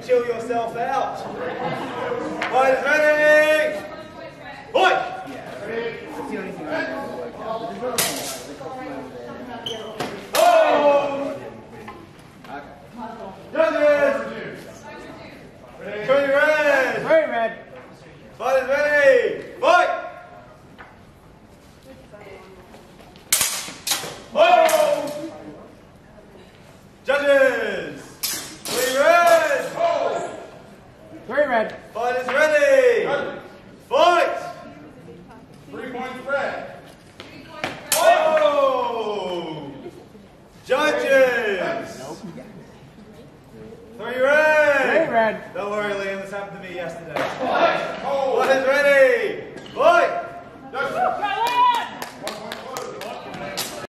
chill yourself out. Fighters ready! Fight! Oh! Judges! Turn red! Very red. Fighters ready!